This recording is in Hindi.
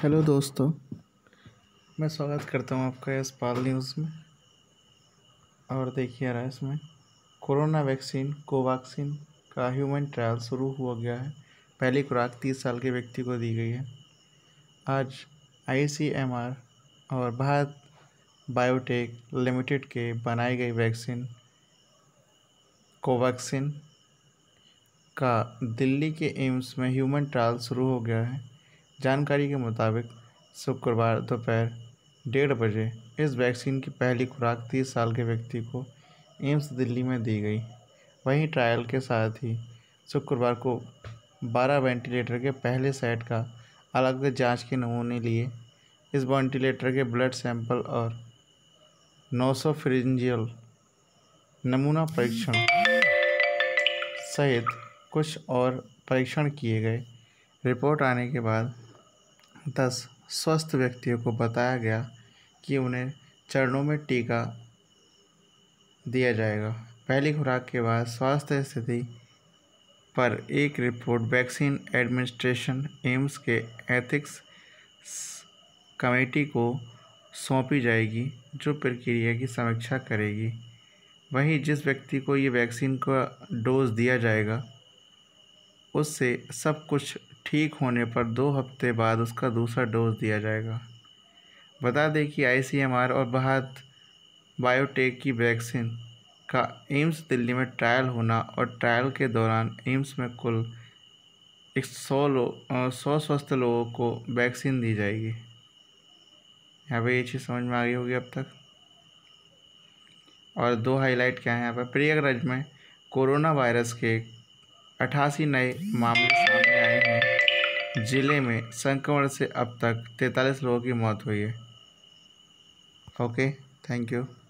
हेलो दोस्तों, मैं स्वागत करता हूं आपका इस पाल न्यूज़ में। और देखिए रहा इसमें कोरोना वैक्सीन कोवैक्सीन का ह्यूमन ट्रायल शुरू हो गया है। पहली खुराक 30 साल के व्यक्ति को दी गई है। आज ICMR और भारत बायोटेक लिमिटेड के बनाई गई वैक्सीन कोवैक्सीन का दिल्ली के एम्स में ह्यूमन ट्रायल शुरू हो गया है। जानकारी के मुताबिक शुक्रवार दोपहर 1:30 बजे इस वैक्सीन की पहली खुराक 30 साल के व्यक्ति को एम्स दिल्ली में दी गई। वहीं ट्रायल के साथ ही शुक्रवार को 12 वेंटिलेटर के पहले सेट का अलग जांच के नमूने लिए। इस वेंटिलेटर के ब्लड सैंपल और 900 फ्रिंजियल नमूना परीक्षण सहित कुछ और परीक्षण किए गए। रिपोर्ट आने के बाद 10 स्वस्थ व्यक्तियों को बताया गया कि उन्हें चरणों में टीका दिया जाएगा। पहली खुराक के बाद स्वास्थ्य स्थिति पर एक रिपोर्ट वैक्सीन एडमिनिस्ट्रेशन एम्स के एथिक्स कमेटी को सौंपी जाएगी, जो प्रक्रिया की समीक्षा करेगी। वहीं जिस व्यक्ति को ये वैक्सीन का डोज दिया जाएगा उससे सब कुछ ठीक होने पर 2 हफ्ते बाद उसका दूसरा डोज दिया जाएगा। बता दें कि ICMR और भारत बायोटेक की वैक्सीन का एम्स दिल्ली में ट्रायल होना और ट्रायल के दौरान एम्स में कुल 100 स्वस्थ लोगों को वैक्सीन दी जाएगी। यहाँ पे ये चीज़ समझ में आ गई होगी अब तक। और 2 हाईलाइट क्या है यहाँ पर। प्रयागराज में कोरोना वायरस के 88 नए मामले सामने आए हैं। जिले में संक्रमण से अब तक 43 लोगों की मौत हुई है। Okay, thank you.